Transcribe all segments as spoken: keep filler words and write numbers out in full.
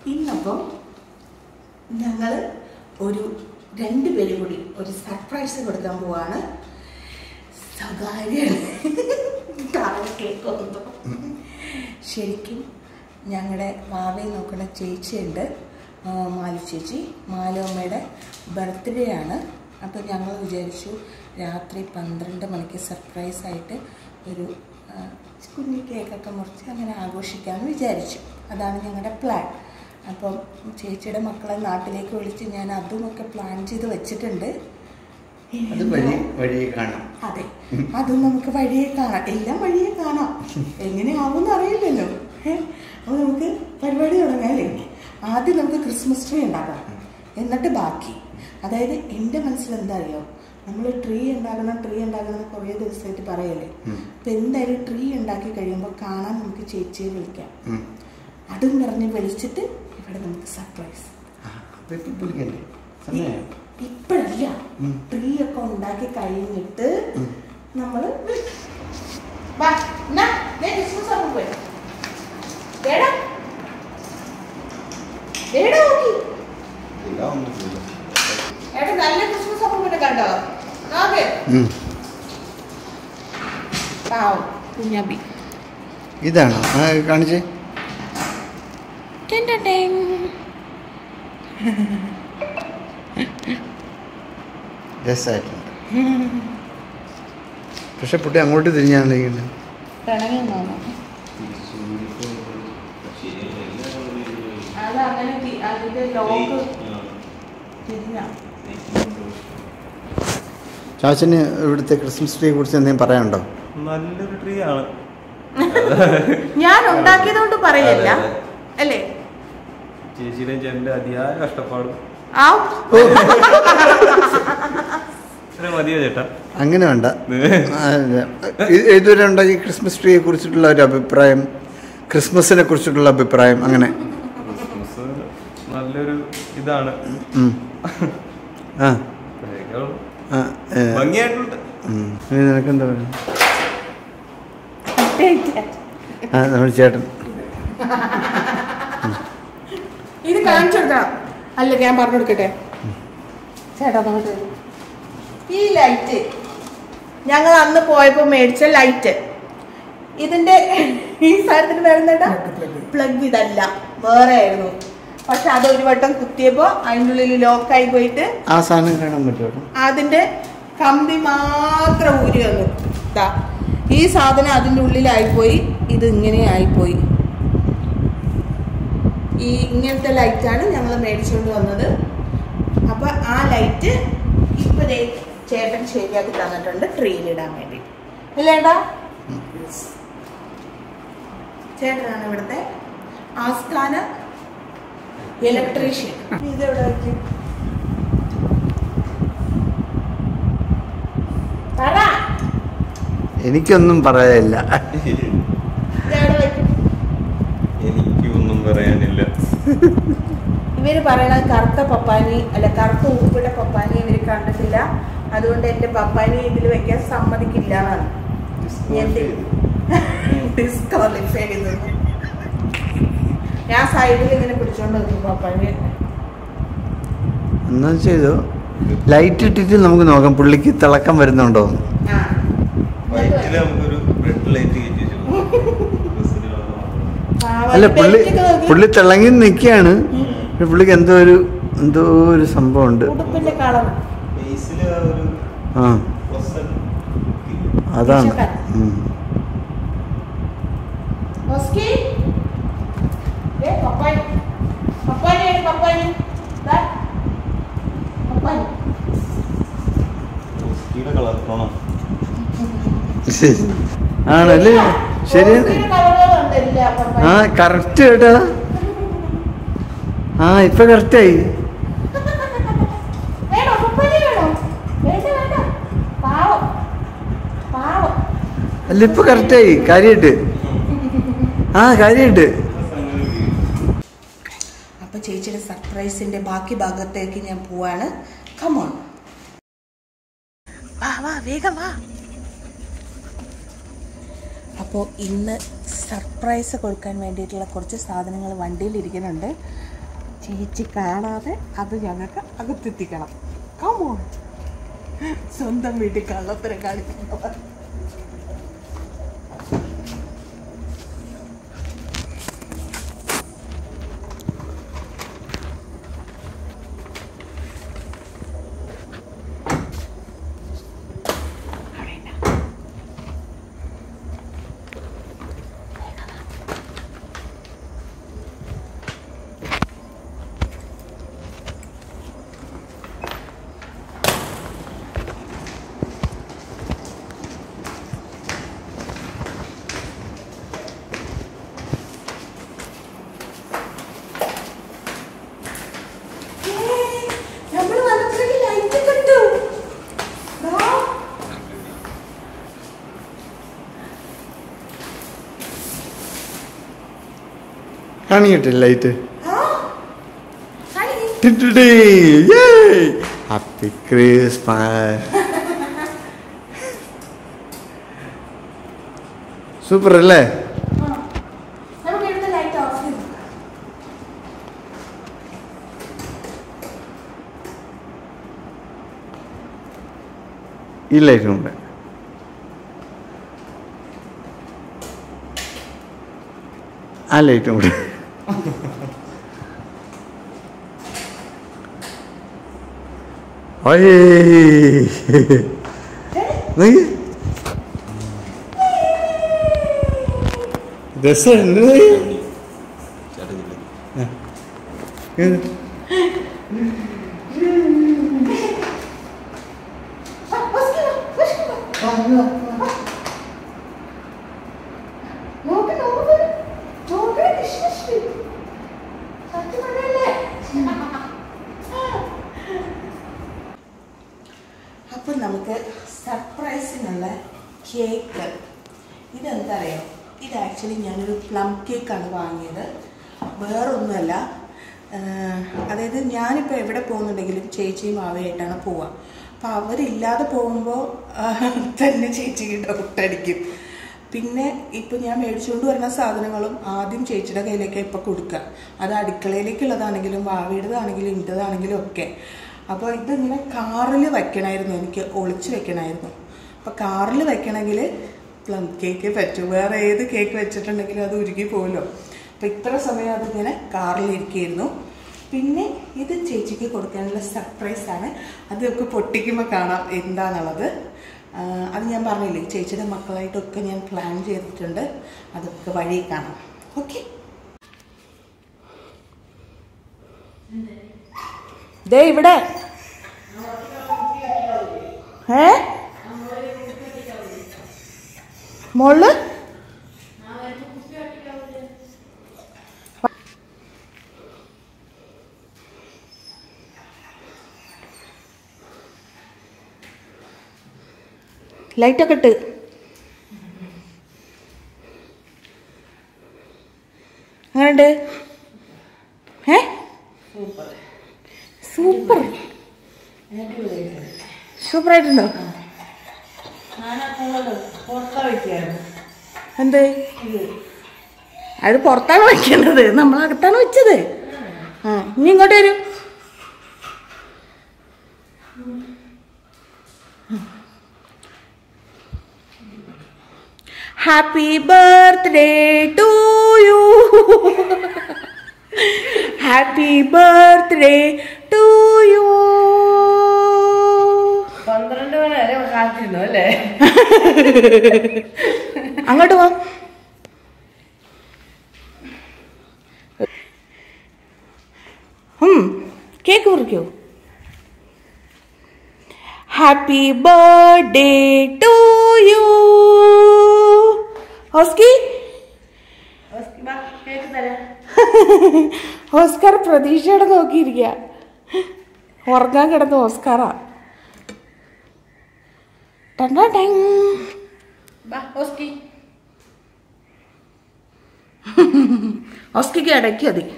ഇന്നപ്പം ഞങ്ങൾ ഒരു രണ്ട് പേരും കൂടി ഒരു സർപ്രൈസ് കൊടുക്കാൻ പോവാണ്. സ്വകാര്യ കേൾക്കുന്നു. ശരിക്കും ഞങ്ങളുടെ വാവയെ നോക്കുന്ന ചേച്ചിയുണ്ട്, മാലു ചേച്ചി. മാലുമ്മയുടെ ബർത്ത്ഡേ ആണ്. അപ്പോൾ ഞങ്ങൾ വിചാരിച്ചു രാത്രി പന്ത്രണ്ട് മണിക്ക് സർപ്രൈസായിട്ട് ഒരു കുഞ്ഞു കേക്കൊക്കെ മുറിച്ച് അങ്ങനെ ആഘോഷിക്കാമെന്ന് വിചാരിച്ചു. അതാണ് ഞങ്ങളുടെ പ്ലാൻ. അപ്പം ചേച്ചിയുടെ മക്കളെ നാട്ടിലേക്ക് വിളിച്ച് ഞാൻ അതുമൊക്കെ പ്ലാൻ ചെയ്ത് വെച്ചിട്ടുണ്ട്. അതെ, അതും നമുക്ക് വഴിയെ കാണാം. എല്ലാം വഴിയെ കാണാം. എങ്ങനെയാവുമെന്ന് അറിയില്ലല്ലോ. അപ്പോൾ നമുക്ക് പരിപാടി തുടങ്ങാല്ലേ. ആദ്യം നമുക്ക് ക്രിസ്മസ് ട്രീ ഉണ്ടാക്കാം, എന്നിട്ട് ബാക്കി. അതായത് എൻ്റെ മനസ്സിൽ എന്താ അറിയോ, നമ്മൾ ട്രീ ഉണ്ടാക്കണം ട്രീ ഉണ്ടാക്കണം കുറേ ദിവസമായിട്ട് പറയല്ലേ. അപ്പം എന്തായാലും ട്രീ ഉണ്ടാക്കി കഴിയുമ്പോൾ കാണാൻ നമുക്ക് ചേച്ചിയെ വിളിക്കാം. അതും പറഞ്ഞ് വിളിച്ചിട്ട് ഇവിടെ നമുക്ക് സർപ്രൈസ്. ഇപ്പഴല്ല, ട്രീ ഒക്കെ ഉണ്ടാക്കി കഴിഞ്ഞിട്ട് നമ്മൾ നല്ല ക്രിസ്മസ് അപ്പൂപ്പനെ കണ്ടോ? കുഞ്ഞാബി ഇതാണോ കാണിച്ചേ? രസമായിട്ടുണ്ട്. പക്ഷെ പുട്ടി അങ്ങോട്ട് തിരിഞ്ഞാണ്. ചാച്ചന് ഇവിടുത്തെ ക്രിസ്മസ് ട്രീയെ കുറിച്ച് എന്തെങ്കിലും പറയാനുണ്ടോ? നല്ലൊരു ട്രീ ആണ്. ഞാൻ ഉണ്ടാക്കിയതുകൊണ്ട് പറയല്ല അല്ലേ. ചേച്ചിയുടെ ചേട്ടന്റെ അതിയായ കഷ്ടപ്പാടും. മതിയോ ചേട്ടാ? അങ്ങനെ വേണ്ട. ഇതുവരെ ഉണ്ടാക്കി ക്രിസ്മസ് ട്രീയെ കുറിച്ചിട്ടുള്ള ഒരു അഭിപ്രായം, ക്രിസ്മസിനെ കുറിച്ചിട്ടുള്ള അഭിപ്രായം അങ്ങനെ? ക്രിസ്മസ് നല്ലൊരു ഇതാണ്. ആ ഭംഗിയായിട്ടുണ്ട്. നിനക്കെന്താ പറയുക? ആ നമ്മുടെ ചേട്ടൻ ഇത് കാണിച്ചു കൊടുക്കാം. അല്ല ഞാൻ പറഞ്ഞു കൊടുക്കട്ടെ ചേട്ടാ. ഈ ലൈറ്റ് ഞങ്ങൾ അന്ന് പോയപ്പോ മേടിച്ച ലൈറ്റ്, ഇതിന്റെ ഈ സാധനത്തിന് വരുന്നേട്ടാ പ്ലഗ് ഇതല്ല, വേറെ ആയിരുന്നു. പക്ഷെ അത് ഒരു വട്ടം കുത്തിയപ്പോ അതിൻ്റെ ഉള്ളിൽ ലോക്കായി പോയിട്ട് ആ സാധനം കാണാൻ പറ്റുമോ? അതിന്റെ കമ്പി മാത്രം ഊരി വന്നു. ഈ സാധനം അതിൻ്റെ ഉള്ളിലായിപ്പോയി. ഇത് ഇങ്ങനെ ആയിപ്പോയി. ഈ ഇങ്ങനത്തെ ലൈറ്റാണ് ഞങ്ങൾ മേടിച്ചുകൊണ്ട് വന്നത്. അപ്പൊ ആ ലൈറ്റ് ഇപ്പൊ ചേട്ടൻ ശരിയാക്കി തന്നിട്ടുണ്ട് ട്രീയിലിടാൻ വേണ്ടി. അല്ലേടാ? ചേട്ടനാണ് ഇവിടുത്തെ ആസ്ഥാന ഇലക്ട്രീഷ്യൻ. ഇതെവിടെ വെച്ചു? എനിക്കൊന്നും പറയാനില്ല. എനിക്കൊന്നും പറയാനില്ല. ഇവര് പറയണത് കറുത്ത പപ്പാനി അല്ല കറുത്ത ഉപ്പിട്ട പപ്പാനി ഇവര് കണ്ടിട്ടില്ല. അതുകൊണ്ട് എന്റെ പപ്പാനി ഇതിൽ വെക്കാൻ സമ്മതിക്കില്ല എന്നാണ്. ഡിസ്ക്വാളിഫൈ ചെയ്തത്. ഞാൻ സൈഡിൽ ഇങ്ങനെ പിടിച്ചോണ്ട് നിൽക്കും പപ്പാനി. എന്നാ ചെയ്തോ, ലൈറ്റ് ഇട്ടിട്ട് നമുക്ക് നോക്കാം പുള്ളിക്ക് തിളക്കം വരുന്നുണ്ടോ. അല്ല പുള്ളി പുള്ളി തിളങ്ങി നിൽക്കുകയാണ്. പുള്ളിക്ക് എന്തോ ഒരു എന്തോ ഒരു സംഭവം ഉണ്ട്. ആ അതാണ്. ആണല്ലേ? ശരിയാണ്. ആ കറക്റ്റ് കേട്ടാ. ആ ഇപ്പൊ കറക്റ്റായി. അല്ല ഇപ്പൊ കറക്റ്റായി കാര്യമായിട്ട്. ആ കാര്യമായിട്ട്. അപ്പൊ ചേച്ചിയുടെ സർപ്രൈസിന്റെ ബാക്കി ഭാഗത്തേക്ക് ഞാൻ പോവാണ്. കമോൺ, വാ വാ വേഗം വാ. അപ്പോൾ ഇന്ന് സർപ്രൈസ് കൊടുക്കാൻ വേണ്ടിയിട്ടുള്ള കുറച്ച് സാധനങ്ങൾ വണ്ടിയിൽ ഇരിക്കുന്നുണ്ട്. ചേച്ചി കാണാതെ അത് ഞങ്ങൾക്ക് അകത്തെത്തിക്കണം. കമോ സ്വന്തം വീട്ടിൽ കള്ളത്തരം കാണിക്കുന്നവർ. കാണിക്കട്ടെ ലൈറ്റ്. Happy Christmas. സൂപ്പർ അല്ലേ? ഈ ലൈറ്റും ഉണ്ട്. ആ ലൈറ്റും കൂടെ. രസമുണ്ട്. അപ്പം നമുക്ക് സർപ്രൈസിനുള്ള കേക്ക്. ഇതെന്താ അറിയോ, ഇത് ആക്ച്വലി ഞാനൊരു പ്ലം കേക്കാണ് വാങ്ങിയത്, വേറൊന്നുമല്ല. അതായത് ഞാനിപ്പോൾ എവിടെ പോകുന്നുണ്ടെങ്കിലും ചേച്ചിയും ആവയായിട്ടാണ് പോവുക. അപ്പോൾ അവരില്ലാതെ പോകുമ്പോൾ തന്നെ ചേച്ചിക്ക് ഡൗട്ടടിക്കും. പിന്നെ ഇപ്പോൾ ഞാൻ മേടിച്ചുകൊണ്ട് വരുന്ന സാധനങ്ങളും ആദ്യം ചേച്ചിയുടെ കയ്യിലേക്ക് ഇപ്പോൾ കൊടുക്കുക. അത് അടുക്കളയിലേക്കുള്ളതാണെങ്കിലും വാവയുടേതാണെങ്കിലും ഇൻ്റെതാണെങ്കിലും ഒക്കെ. അപ്പോൾ ഇതിങ്ങനെ കാറിൽ വയ്ക്കണമായിരുന്നു, എനിക്ക് ഒളിച്ച് വെക്കണമായിരുന്നു. അപ്പോൾ കാറിൽ വെക്കണമെങ്കിൽ പ്ലം കേക്ക് പറ്റും. വേറെ ഏത് കേക്ക് വെച്ചിട്ടുണ്ടെങ്കിലും അത് ഉരുകി പോകുമല്ലോ. അപ്പോൾ ഇത്ര സമയം അതിങ്ങനെ കാറിലിരിക്കുകയായിരുന്നു. പിന്നെ ഇത് ചേച്ചിക്ക് കൊടുക്കാനുള്ള സർപ്രൈസാണ്. അത് നമുക്ക് പൊട്ടിക്കുമ്പോൾ കാണാം എന്താണെന്നുള്ളത്. അത് ഞാൻ പറഞ്ഞില്ലേ, ചേച്ചിയുടെ മക്കളായിട്ടൊക്കെ ഞാൻ പ്ലാൻ ചെയ്തിട്ടുണ്ട്. അതൊക്കെ വഴി കാണാം. ഓക്കെ, ദേ ഇവിടെ ഏ മോള് ലൈറ്റൊക്കെ ഇട്ട് അങ്ങനെയുണ്ട്. ഏ സൂപ്പർ സൂപ്പറായിട്ടുണ്ടോ? എന്ത് അത് പുറത്താണ് വയ്ക്കേണ്ടത്, നമ്മളകത്താണ് വെച്ചത്. ആ ഇനി ഇങ്ങോട്ട് വരും. Happy birthday to you, happy birthday to you. പന്ത്രണ്ട് മണി വരെ കാത്തിരുന്നു അല്ലേ? അങ്ങോട്ട് പോ. കേക്ക് മുറിക്കോ? Happy birthday to you. ഓസ്കി ഓസ്കാർ പ്രതീക്ഷയോടെ നോക്കിയിരിക്കുക. ഉറങ്ങാൻ കിടന്ന ഓസ്കാറാ. ഓസ്കിക്ക് ഇടയ്ക്ക് മതി.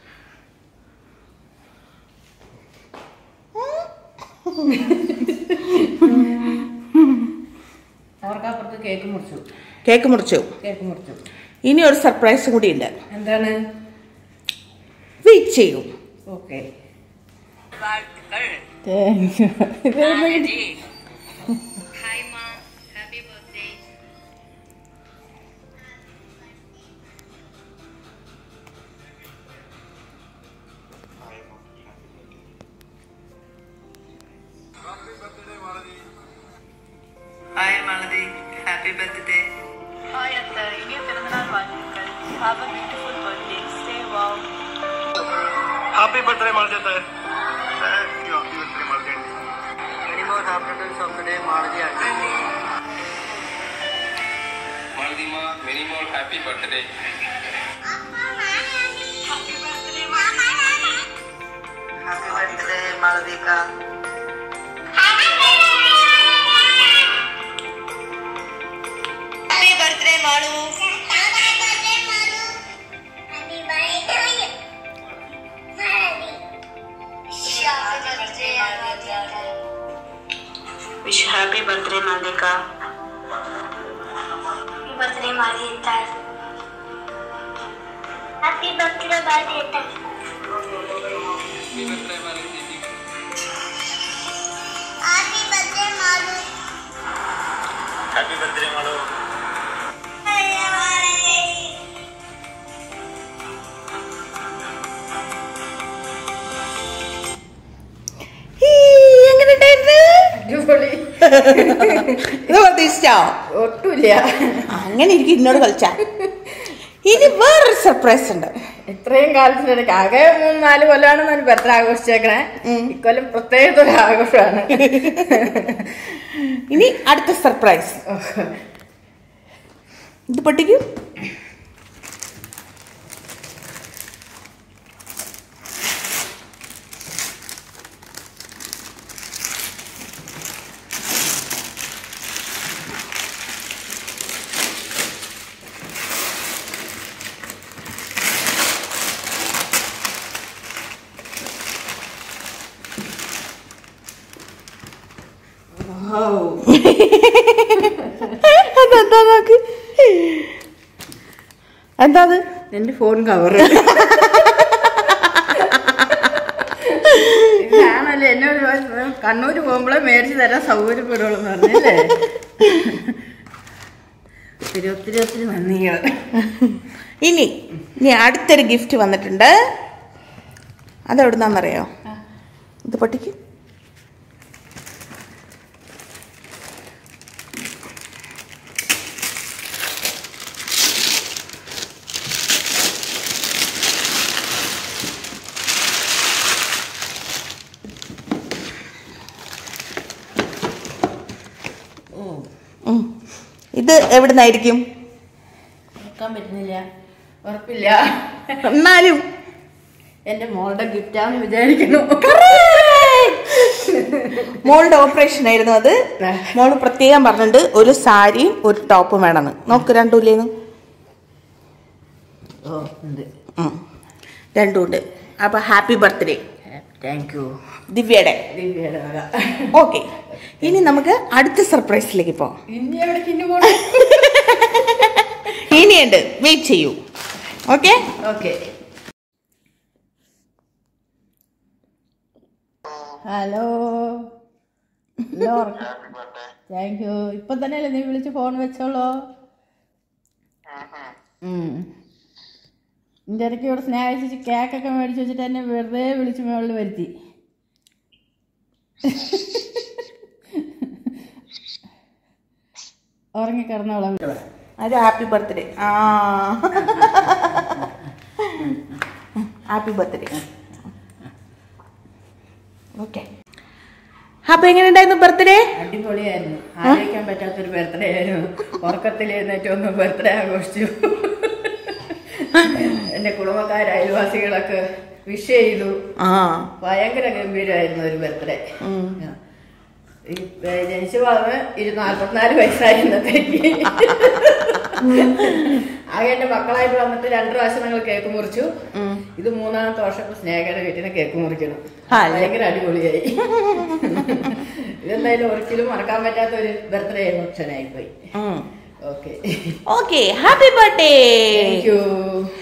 അവർക്കപ്പുറത്ത് കേക്ക് മുറിച്ചു കേക്ക് മുറിച്ചു കേക്ക് മുറിച്ചു ഇനി ഒരു സർപ്രൈസ് കൂടി ഉണ്ട്. എന്താണ്? വെയിറ്റ് ചെയ്യൂ. Okay Hi Maladi, happy birthday. Hi Atta, ഇനിയ പിറന്നാൾ വാഴ്ത്തുക്കൾ. Have a beautiful birthday. Stay wow. Happy birthday, Maladi. Thank you. Happy birthday, Maladi. Many more happiness of the day, Maladi. Maladi ma, many more happy birthday. Happy birthday, Mama. Happy birthday Maladika. Happy birthday, Malu. Wish you happy birthday Maladika. Happy birthday, Maladika. Happy birthday, Maladika. Happy birthday, Maladi. Happy birthday, Malu. Happy birthday, Malu. അടിപൊളി. ഇത് പ്രതീക്ഷിച്ചോ? ഒട്ടുമില്ല. അങ്ങനെ എനിക്ക് ഇന്നോട് കളിച്ചാ. ഇനി വേറൊരു surprise ഉണ്ട്. ഇത്രയും കാലത്തിനിടയ്ക്ക് ആകെ മൂന്ന് നാല് കൊല്ലമാണ് ഞാൻ ബർത്ത്ഡേ ആഘോഷിച്ചേക്കണേ. ഇക്കൊല്ലം പ്രത്യേക ഒരു ആഘോഷമാണ്. ഇനി അടുത്ത സർപ്രൈസ്. ഇത് പൊട്ടിക്കും. അതെന്താ നോക്ക്, എന്താ അത്? എന്റെ ഫോൺ കവർ. ഞാനല്ലേ എന്നോട് കണ്ണൂര് പോകുമ്പോഴേ മേടിച്ച് തരാൻ സൗകര്യപ്പെടുള്ളൂ എന്ന് പറഞ്ഞല്ലേ. ഒത്തിരി ഒത്തിരി ഒത്തിരി നന്ദികൾ. ഇനി ഇനി അടുത്തൊരു ഗിഫ്റ്റ് വന്നിട്ടുണ്ട്. അതെവിടുന്നാന്നറിയോ? ഇത് പൊട്ടിക്കും. ഇത് എവിടുന്നായിരിക്കും? നോക്കാൻ പറ്റുന്നില്ല, ഉറപ്പില്ല. എന്നാലും എന്റെ മോളുടെ ഗിഫ്റ്റാന്ന് വിചാരിക്കുന്നു. മോളുടെ ഓപ്പറേഷൻ ആയിരുന്നു അത്. മോള് പ്രത്യേകം പറഞ്ഞിട്ടുണ്ട് ഒരു സാരിയും ഒരു ടോപ്പും വേണമെന്ന്. നോക്ക്, രണ്ടുമില്ലേന്ന്? ഓ ഉണ്ട്, രണ്ടും ഉണ്ട്. അപ്പൊ ഹാപ്പി ബർത്ത്ഡേ. താങ്ക് യു ദിവ്യയുടെ. ദിവ്യയുടെ വക. ഓക്കെ, ഇനി നമുക്ക് അടുത്ത സർപ്രൈസിലേക്ക് പോവാം. ഇനി എവിടേക്ക് ഇനി പോണം? ഇനിയുണ്ട്, വെയിറ്റ് ചെയ്യൂ. Okay okay. Hello hello. Thank you. ഇപ്പൊ തന്നെയല്ലേ നീ വിളിച്ച് ഫോൺ വെച്ചോളൂ. എൻ്റെ ഇടയ്ക്ക് ഇവിടെ സ്നേഹിച്ച് കേക്കൊക്കെ മേടിച്ച് വെച്ചിട്ട് എന്നെ വെറുതെ വിളിച്ച് മുകളിൽ വരുത്തി. ഉറങ്ങിക്കിടന്നോളാം. ഒരു ഹാപ്പി ബർത്ത്ഡേ. ആ ഹാപ്പി ബർത്ത്ഡേ. ഓക്കെ, അപ്പൊ എങ്ങനെ ഉണ്ടായിരുന്നു ബർത്ത്ഡേ? അടിപൊളിയായിരുന്നു. ആലോചിക്കാൻ പറ്റാത്തൊരു ബർത്ത്ഡേ ആയിരുന്നു. ഉറക്കത്തിൽ എഴുന്നേറ്റ് ഒന്ന് ബർത്ത്ഡേ ആഘോഷിച്ചു. എന്റെ കുടുംബക്കാർ അയൽവാസികളൊക്കെ വിഷ് ചെയ്തു. ഭയങ്കര ഗംഭീരമായിരുന്നു ഒരു ബർത്ത്ഡേ. ജനിച്ചു വളർന്ന് ഇരു നാൽപ്പത്തിനാല് വയസ്സായി ഇന്നത്തേക്ക്. ആകെ എന്റെ മക്കളായിട്ട് വന്നിട്ട് രണ്ടു പ്രാവശ്യം ഞങ്ങൾ കേക്ക് മുറിച്ചു. ഇത് മൂന്നാമത്തെ വർഷം സ്നേഹയുടെ വീട്ടിന് കേക്ക് മുറിക്കണം. ഭയങ്കര അടിപൊളിയായി. ഇതെന്തായാലും ഒരിക്കലും മറക്കാൻ പറ്റാത്ത ഒരു ബർത്ത്ഡേ ഫംഗ്ഷൻ ആയിപ്പോയി. Okay okay, happy birthday. Thank U.